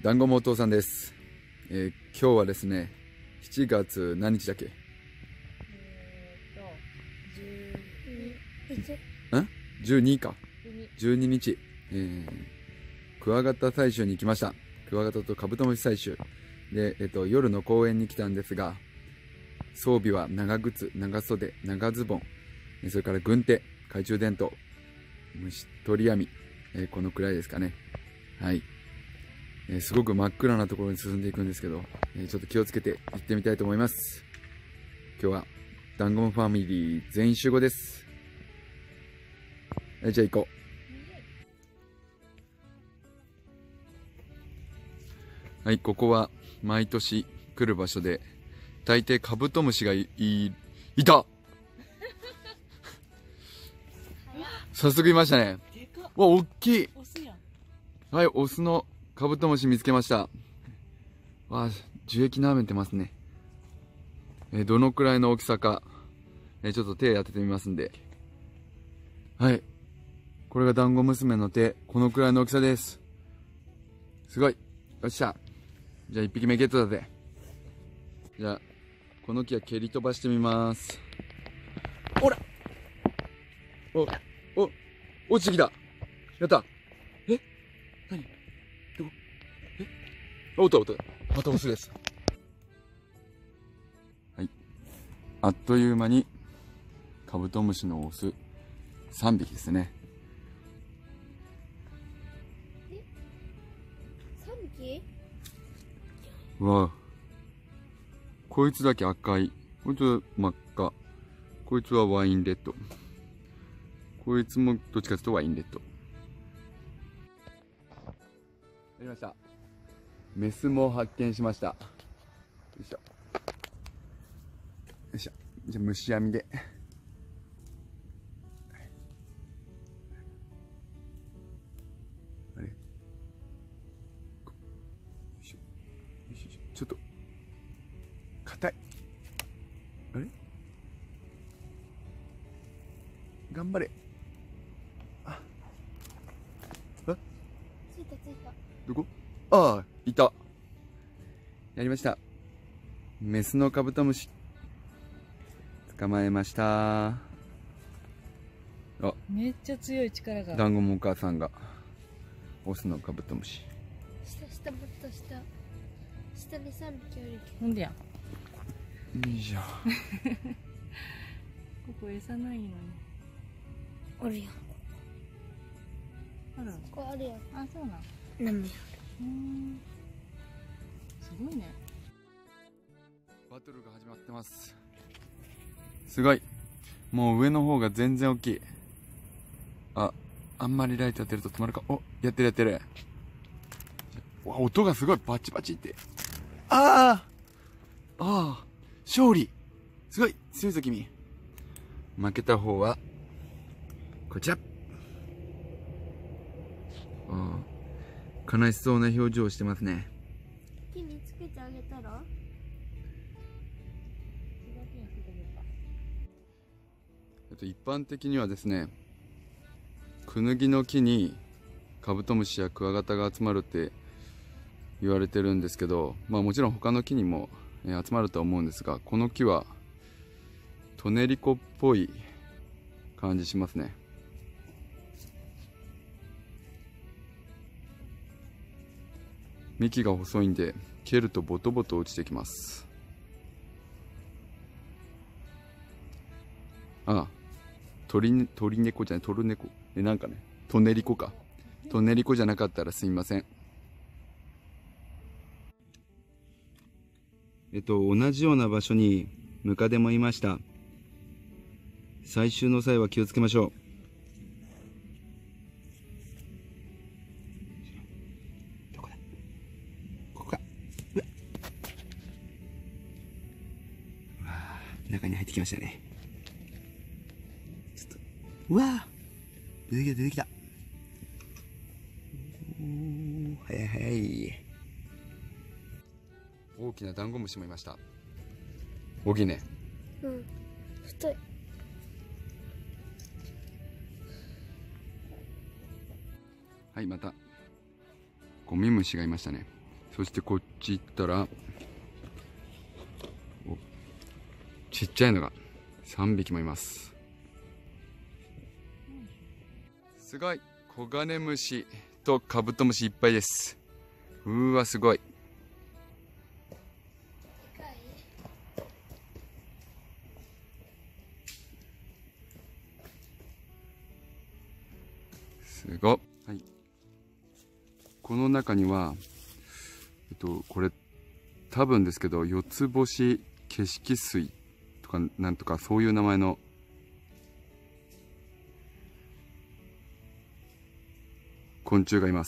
団子もお父さんです。今日はですね、7月何日だっけ？12か。12日、クワガタ採集に行きました。クワガタとカブトムシ採集。で、夜の公園に来たんですが、装備は長靴、長袖、長ズボン、それから軍手、懐中電灯、虫取り網、このくらいですかね。はい。すごく真っ暗なところに進んでいくんですけど、ちょっと気をつけて行ってみたいと思います。今日はダンゴムファミリー全員集合です。じゃあ行こう。はい、ここは毎年来る場所で、大抵カブトムシがいた早速いましたね。わ、おっきい。はい、オスのカブトムシ見つけました。わあ、樹液舐めてますね。どのくらいの大きさか、ちょっと手当ててみますんで。はい。これがダンゴ娘の手。このくらいの大きさです。すごい。よっしゃ。じゃあ1匹目ゲットだぜ。じゃあ、この木は蹴り飛ばしてみます。ほら落ちてきた。やった。何どこおった。またオスです。はい。あっという間に、カブトムシのオス3匹ですね。 3匹？ うわ、こいつだけ赤い。こいつは真っ赤。こいつはワインレッド。こいつもどっちかというとワインレッド。やりました。メスも発見しました。よいしょ。よいしょ。じゃあ虫網で。あれ？よいしょ。よいしょ。ちょっと硬い。あれ？頑張れ。 ついた。 どこ？ああ、いた。やりました。メスのカブトムシ。捕まえました。あ、 めっちゃ強い力が。 団子もお母さんがオスのカブトムシ。 下もっと下に3匹おるけなんでや。 いいじゃん。 ここ餌ないのに。 ど。おるやん。 あら。 ここあるやん。 あ、そうなん。 何すごいね。 バトルが始まってます。すごい。もう上の方が全然大きい。あんまりライト当てると止まるか。お、やってる。わ、音がすごい。バチバチって。勝利。すごい強いぞ君。負けた方はこちら。悲しそうな表情をしてますね。 木につけてあげたら？ 一般的にはですね、クヌギの木にカブトムシやクワガタが集まるって言われてるんですけど、もちろん他の木にも集まるとは思うんですが、この木はトネリコっぽい感じしますね。幹が細いんで蹴るとボトボト落ちてきます。鳥猫じゃない、トルネコ。なんかね、トネリコか。トネリコじゃなかったらすみません。同じような場所にムカデもいました。採集の際は気をつけましょう。どこだ？ここか。うわー、中に入ってきましたね。ちょっと、うわー、出てきた。早い。大きなダンゴムシもいました。大きいね。 太い。 はい、またゴミ虫がいましたね。 そしてこっち行ったら、ちっちゃいのが3匹もいます。すごい、コガネムシとカブトムシいっぱいです。うわ、すごい。すごっ。はい。この中には、これ、多分ですけど、四つ星景色水とか、なんとか、そういう名前の、昆虫がいます。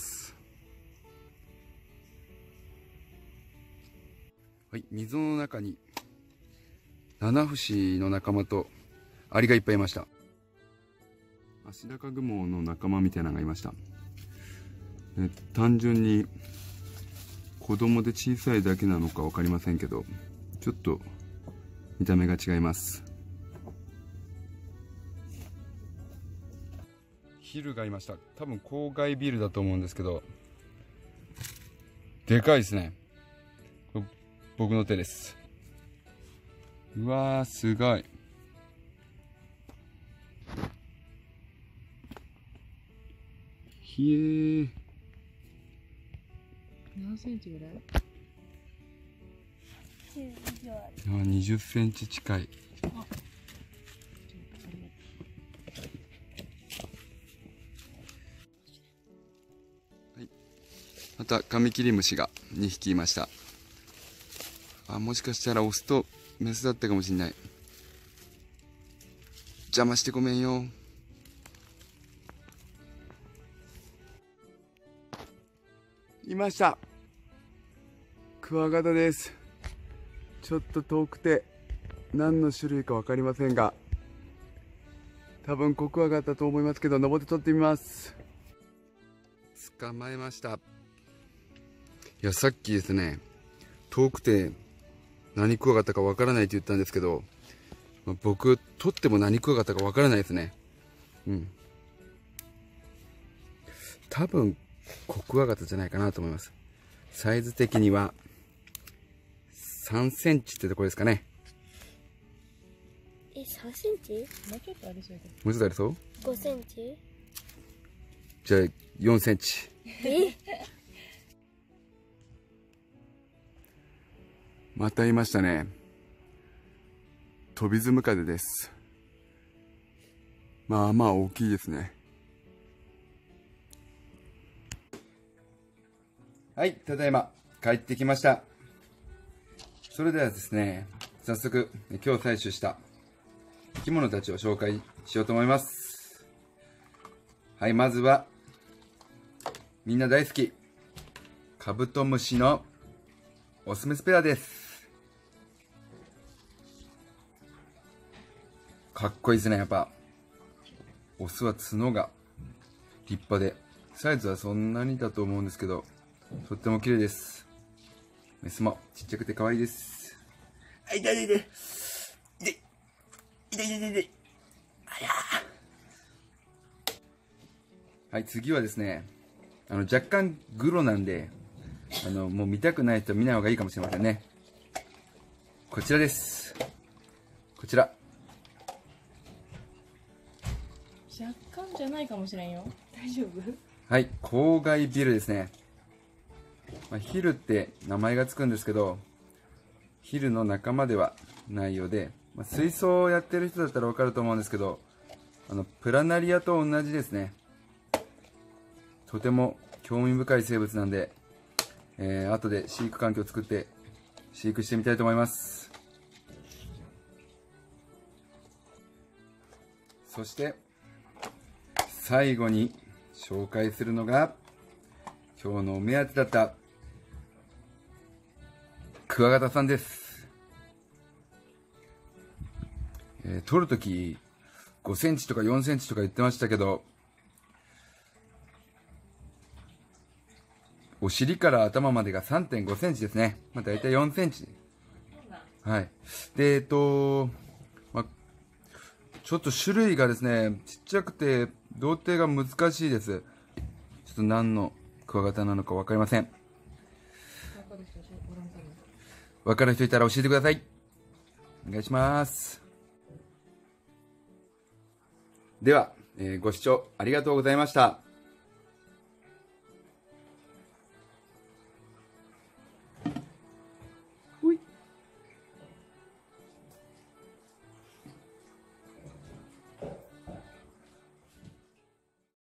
はい、溝の中に、ナナフシの仲間と、アリがいっぱいいました。アシダカグモの仲間みたいなのがいました。単純に子供で小さいだけなのか分かりませんけど、ちょっと見た目が違います。ヒルがいました。多分郊外ビルだと思うんですけど、でかいですね。僕の手です。うわー、すごい。ひえー。 何センチぐらい ？20センチ近い。はい。またカミキリムシが2匹いました。もしかしたらオスとメスだったかもしれない。邪魔してごめんよ。いました。クワガタです。ちょっと遠くて何の種類か分かりませんが、多分コクワガタと思いますけど、登って取ってみます。捕まえました。いや、さっきですね、遠くて何クワガタか分からないって言ったんですけど、僕取っても何クワガタか分からないですね。多分コクワガタじゃないかなと思います。サイズ的には3センチってところですかね。 3センチ？ もうちょっとありそうだ。 もうちょっとありそう？ 5 センチ？ じゃあ4センチ。またいましたね。トビズムカデです。まあまあ大きいですね。はい、ただいま帰ってきました。それではですね、早速今日採取した生き物たちを紹介しようと思います。はい、まずはみんな大好きカブトムシのオスメスペアです。かっこいいですね。やっぱオスは角が立派で、サイズはそんなにだと思うんですけど、とっても綺麗です。メスもちっちゃくて可愛いです。あ、痛い痛い痛い痛い痛い痛い痛い。あやー。はい、次はですね、若干グロなんで、もう見たくない人は見ない方がいいかもしれませんね。こちらです。こちら。 若干じゃないかもしれんよ。大丈夫？ はい、郊外ビルですね。ヒルって名前がつくんですけど、ヒルの仲間ではないようで、水槽をやってる人だったらわかると思うんですけど、プラナリアと同じですね。とても興味深い生物なんで、後で飼育環境を作って飼育してみたいと思います。そして最後に紹介するのが今日のお目当てだったクワガタさんです。取るとき5センチとか4センチとか言ってましたけど、お尻から頭までが 3.5 センチですね。だいたい4センチ。はい。で、ちょっと種類がですね、ちっちゃくて同定が難しいです。ちょっと何のクワガタなのか分かりません。 わかる人いたら教えてください。お願いします。では、ご視聴ありがとうございました。